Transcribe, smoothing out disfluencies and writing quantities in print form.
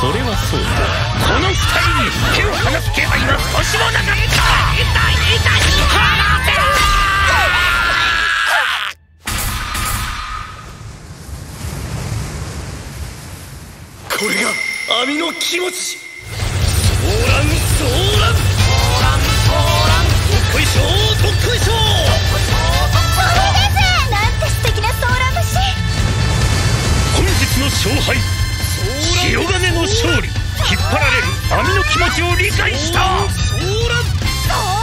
それはそうだ。この二人に手を離す気配は少しもなかった。痛い離せ。これが網の気持ち。ソーランどっこいしょどっこいしょ。 それです。なんて素敵なソーラン節。 本日の勝敗、白金の勝利。引っ張られる網の気持ちを理解した。ソーラン